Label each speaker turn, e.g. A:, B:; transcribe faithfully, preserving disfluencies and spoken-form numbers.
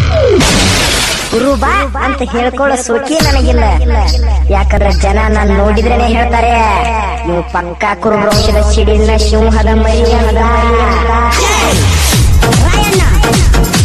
A: ಕುರುಬಾ ಅಂತ ಹೇಳ್ಕೊಳ್ಳೋ ಸೋಕಿ ನನಗಿಲ್ಲ. ಯಾಕಂದ್ರೆ ಜನ ನಾನ್ ನೋಡಿದ್ರೇನೆ ಹೇಳ್ತಾರೆ ನೀವು ಪಕ್ಕಾ ಕುರುಬ್ರಂಶದ ಸಿಡಿಲಿನ ಸಿಂಹದ ಮರಿ ಅಂತ.